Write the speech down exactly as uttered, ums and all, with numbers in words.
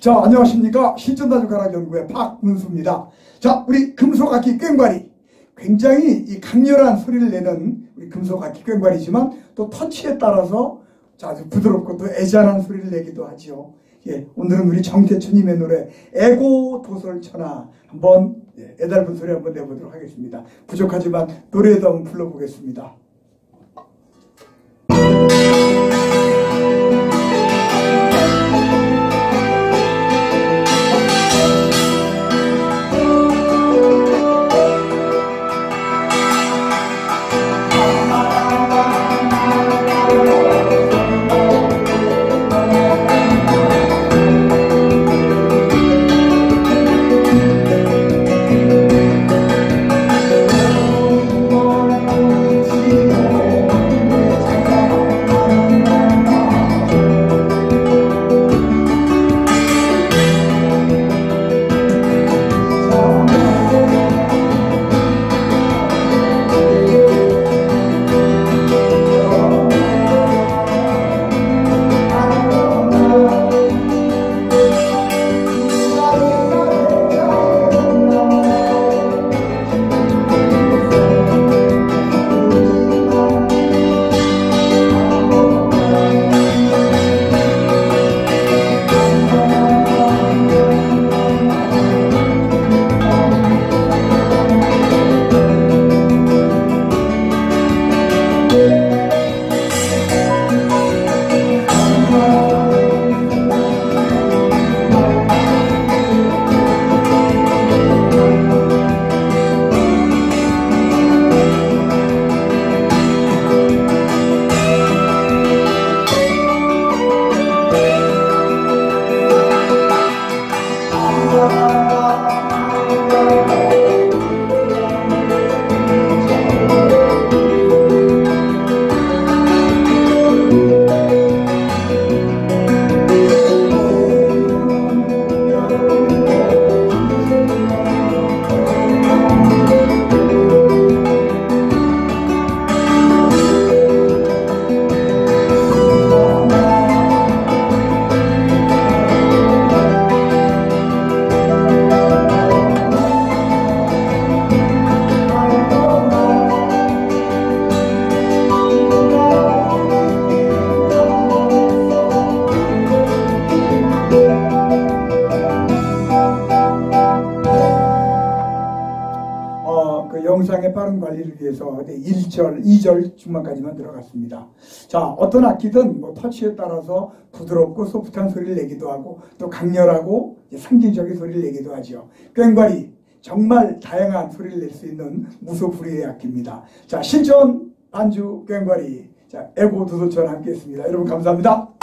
자, 안녕하십니까. 실전다주가락연구의 박문수입니다. 자, 우리 금속악기 꽹과리. 굉장히 이 강렬한 소리를 내는 우리 금속악기 꽹과리지만 또 터치에 따라서 아주 부드럽고 또 애잔한 소리를 내기도 하죠. 예, 오늘은 우리 정태춘님의 노래 애고 도솔천하 한번 예, 애달픈 소리 한번 내보도록 하겠습니다. 부족하지만 노래도 한번 불러보겠습니다. 영상의 빠른 관리를 위해서 일 절, 이 절 중반까지만 들어갔습니다. 자, 어떤 악기든 뭐 터치에 따라서 부드럽고 소프트한 소리를 내기도 하고 또 강렬하고 상징적인 소리를 내기도 하죠. 꽹과리 정말 다양한 소리를 낼 수 있는 무소불위의 악기입니다. 자, 실전 반주 꽹과리 자, 애고 도솔천하 함께 했습니다. 여러분 감사합니다.